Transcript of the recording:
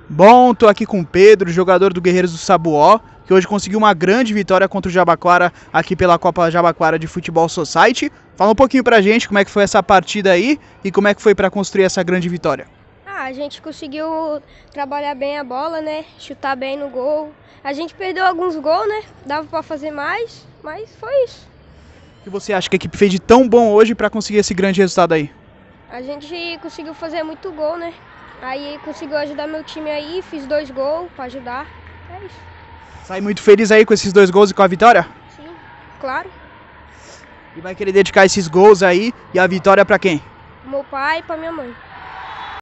Bom, tô aqui com o Pedro, jogador do Guerreiros do Sabuó, que hoje conseguiu uma grande vitória contra o Jabaquara aqui pela Copa Jabaquara de Futebol Society. Fala um pouquinho pra gente como é que foi essa partida aí e como é que foi pra construir essa grande vitória. A gente conseguiu trabalhar bem a bola, né? Chutar bem no gol. A gente perdeu alguns gols, né? Dava pra fazer mais, mas foi isso. O que você acha que a equipe fez de tão bom hoje pra conseguir esse grande resultado aí? A gente conseguiu fazer muito gol, né? Aí conseguiu ajudar meu time aí, fiz 2 gols pra ajudar. É isso. Sai muito feliz aí com esses 2 gols e com a vitória? Sim, claro. E vai querer dedicar esses gols aí e a vitória pra quem? Pro meu pai e pra minha mãe.